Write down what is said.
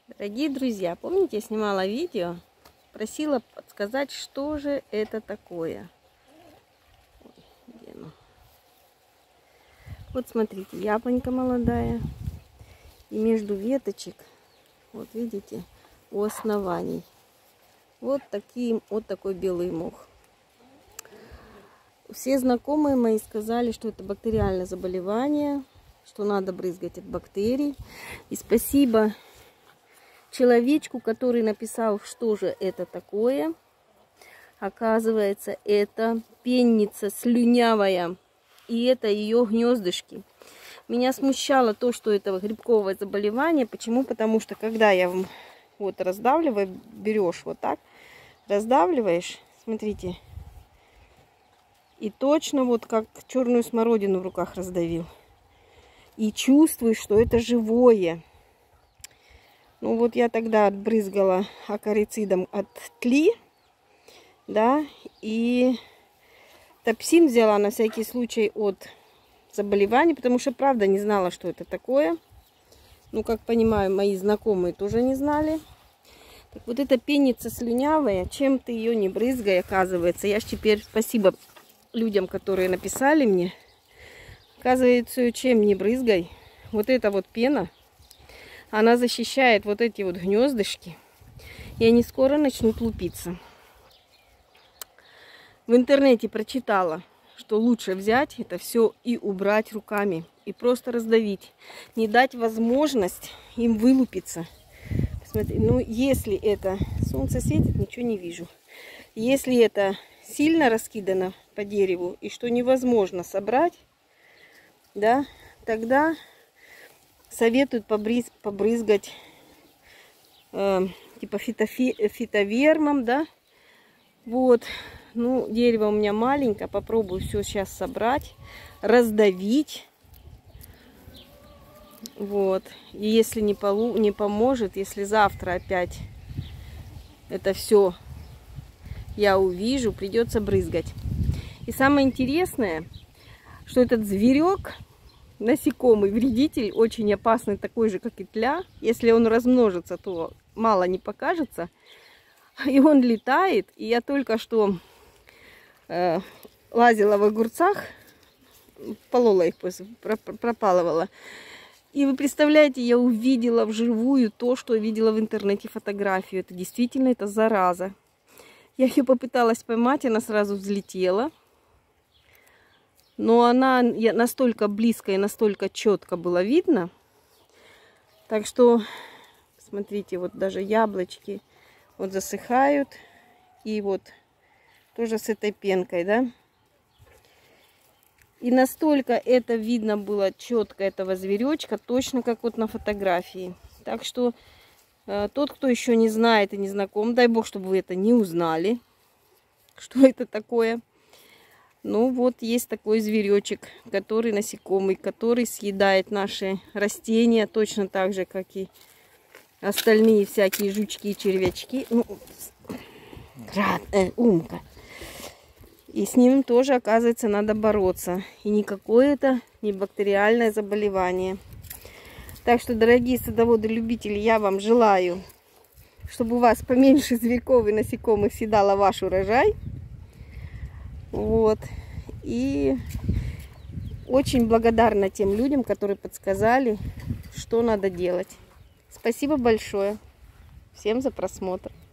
Дорогие друзья, помните, я снимала видео, просила подсказать, что же это такое. Вот смотрите, яблонька молодая, и между веточек, вот видите, у оснований, вот такой белый мох. Все знакомые мои сказали, что это бактериальное заболевание, что надо брызгать от бактерий. И спасибо человечку, который написал, что же это такое. Оказывается, это пенница слюнявая, и это ее гнездышки. Меня смущало то, что это грибковое заболевание. Почему? Потому что когда я вот раздавливаю, берешь вот так, раздавливаешь, смотрите, и точно вот как черную смородину в руках раздавил. И чувствуешь, что это живое. Ну вот я тогда отбрызгала акарицидом от тли, да, и топсин взяла на всякий случай от заболеваний, потому что, правда, не знала, что это такое. Ну, как понимаю, мои знакомые тоже не знали. Так вот эта пенница слюнявая, чем ты ее не брызгай, оказывается. Я ж теперь, спасибо людям, которые написали мне. Оказывается, чем не брызгай, вот эта вот пена, она защищает вот эти вот гнездышки, и они скоро начнут лупиться. В интернете прочитала, что лучше взять это все и убрать руками, и просто раздавить, не дать возможность им вылупиться. Посмотри, ну если это солнце светит, ничего не вижу. Если это сильно раскидано по дереву и что невозможно собрать, да, тогда советуют побрызгать типа фитовермом, да. Вот, ну, дерево у меня маленькое, попробую все сейчас собрать, раздавить. Вот, и если не поможет, если завтра опять это все я увижу, придется брызгать. И самое интересное, что этот зверек, насекомый, вредитель, очень опасный, такой же, как и тля. Если он размножится, то мало не покажется. И он летает. И я только что лазила в огурцах, полола их, пропалывала. И вы представляете, я увидела вживую то, что видела в интернете фотографию. Это действительно, это зараза. Я ее попыталась поймать, она сразу взлетела. Но она настолько близко и настолько четко было видно. Так что, смотрите, вот даже яблочки вот засыхают. И вот тоже с этой пенкой, да. И настолько это видно было четко, этого зверечка, точно как вот на фотографии. Так что тот, кто еще не знает и не знаком, дай бог, чтобы вы это не узнали, что это такое. Ну вот есть такой зверечек, который насекомый, который съедает наши растения, точно так же, как и остальные всякие жучки и червячки. Ну, умка. И с ним тоже, оказывается, надо бороться. И никакое это не бактериальное заболевание. Так что, дорогие садоводы-любители, я вам желаю, чтобы у вас поменьше зверьков и насекомых съедало ваш урожай. Вот. И очень благодарна тем людям, которые подсказали, что надо делать. Спасибо большое всем за просмотр.